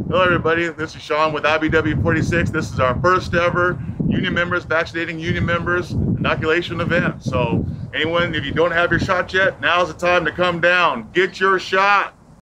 Hello everybody, this is Sean with IBEW 46. This is our first ever union members, vaccinating union members inoculation event. So anyone, if you don't have your shot yet, now's the time to come down. Get your shot.